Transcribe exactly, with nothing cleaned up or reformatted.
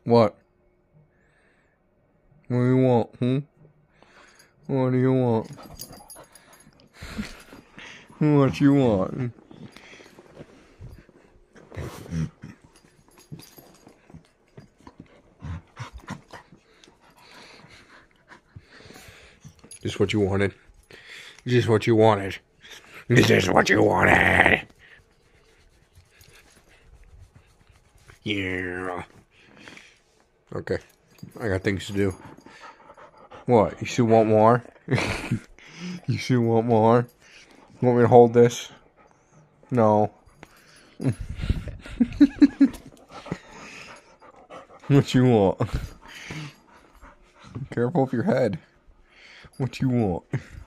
What? What do you want, hmm? What do you want? What you want? Just what you wanted. Just what you wanted. This is what you wanted. Yeah. Okay. I got things to do. What? You still want more? You still want more? You want me to hold this? No. What you want? Careful with your head. What you want?